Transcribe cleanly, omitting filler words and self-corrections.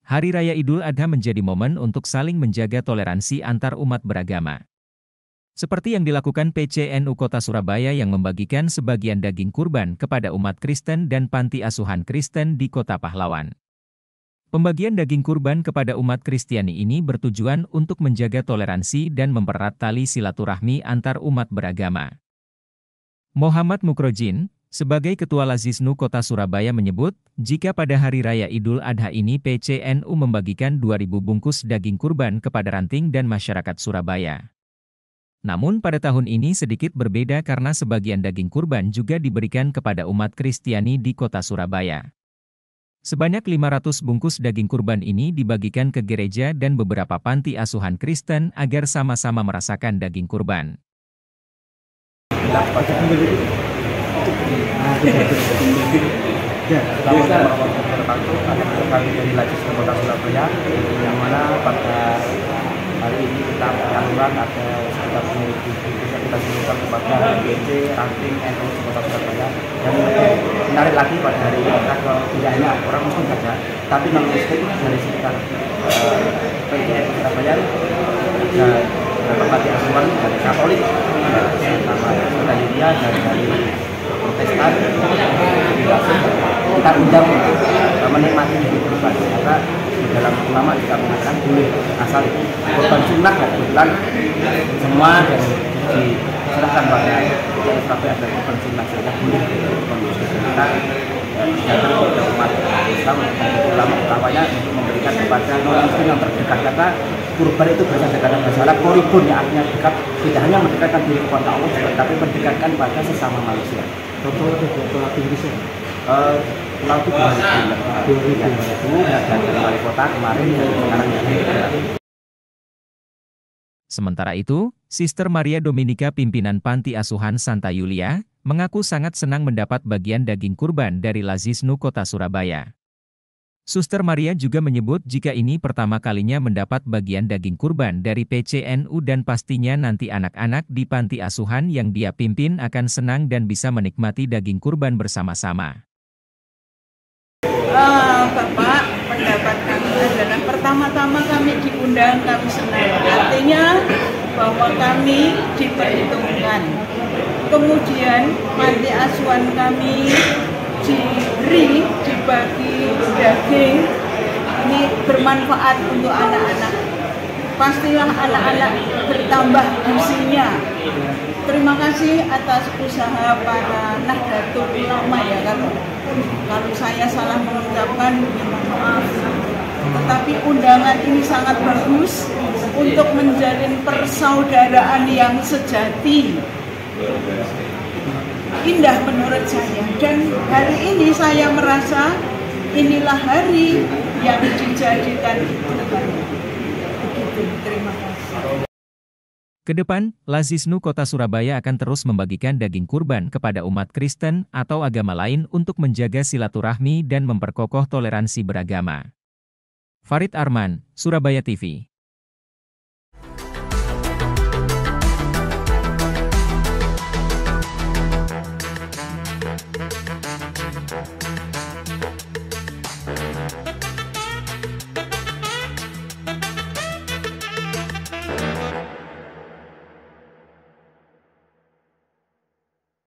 Hari Raya Idul Adha menjadi momen untuk saling menjaga toleransi antar umat beragama. Seperti yang dilakukan PCNU Kota Surabaya yang membagikan sebagian daging kurban kepada umat Kristen dan panti asuhan Kristen di Kota Pahlawan. Pembagian daging kurban kepada umat Kristiani ini bertujuan untuk menjaga toleransi dan mempererat tali silaturahmi antar umat beragama. Muhammad Mukrojin, sebagai Ketua Lazisnu Kota Surabaya menyebut, jika pada Hari Raya Idul Adha ini PCNU membagikan 2.000 bungkus daging kurban kepada ranting dan masyarakat Surabaya. Namun pada tahun ini sedikit berbeda karena sebagian daging kurban juga diberikan kepada umat Kristiani di Kota Surabaya. Sebanyak 500 bungkus daging kurban ini dibagikan ke gereja dan beberapa panti asuhan Kristen agar sama-sama merasakan daging kurban. Kami dari Lazisnu Kota Surabaya, yang mana pada hari ini kita menyalurkan ada sekitar 10.000 yang kita salurkan kepada GC, ranting, NU Kota Surabaya. Dan menarik lagi pada hari ini kita tidak hanya orang Muslim saja, tapi non Muslim dari sekitar PCNU Surabaya ada panti asuhan dari Katolik, sama Saudara dari Protestan, kita undang untuk menikmati daging kurban karena di dalam ulama juga mengatakan boleh asal itu korban sunnah dan kebetulan semua dan diserahkan pada Surabaya ada korban sunnah sehingga boleh kita datang kepada umat Islam dan ulama utamanya untuk memberikan kepada non-muslim yang terdekat karena kurban itu berasal dari bahasa Arab koribun, ya artinya dekat, tidak hanya mendekatkan diri kepada Allah tapi mendekatkan pada sesama manusia. Total Indonesia. Lalu 2000 dan dari wali kota kemarin dan sekarang ini. Sementara itu, Sister Maria Dominika pimpinan Panti Asuhan Santa Yulia, mengaku sangat senang mendapat bagian daging kurban dari Lazisnu Kota Surabaya. Suster Maria juga menyebut jika ini pertama kalinya mendapat bagian daging kurban dari PCNU dan pastinya nanti anak-anak di panti asuhan yang dia pimpin akan senang dan bisa menikmati daging kurban bersama-sama. Bapak, pendapat kami adalah pertama-tama kami diundang, kami senang. Artinya bahwa kami diperhitungkan. Kemudian panti asuhan kami dibagi daging, ini bermanfaat untuk anak-anak. Pastilah anak-anak bertambah gizinya. Terima kasih atas usaha para Nahdlatul Ulama ya, kalau saya salah mengucapkan, mohon maaf. Tetapi undangan ini sangat bagus untuk menjalin persaudaraan yang sejati. Indah menurut saya, dan hari ini saya merasa inilah hari yang dijadikan Tuhan. Begitu, terima kasih. Kedepan, Lazisnu Kota Surabaya akan terus membagikan daging kurban kepada umat Kristen atau agama lain untuk menjaga silaturahmi dan memperkokoh toleransi beragama. Farid Arman, Surabaya TV.